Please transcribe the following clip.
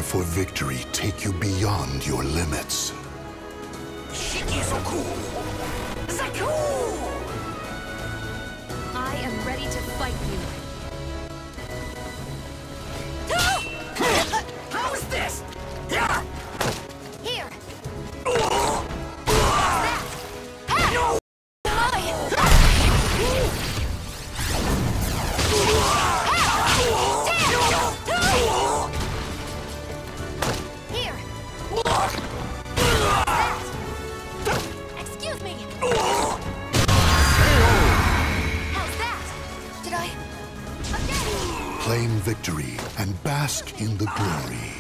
for victory take you beyond your limits. Shikizoku! Zaku! I am ready to fight you. How is this? Here! Here! No! Here! Excuse me! How's that? Did I... Again! Claim victory and bask in the glory.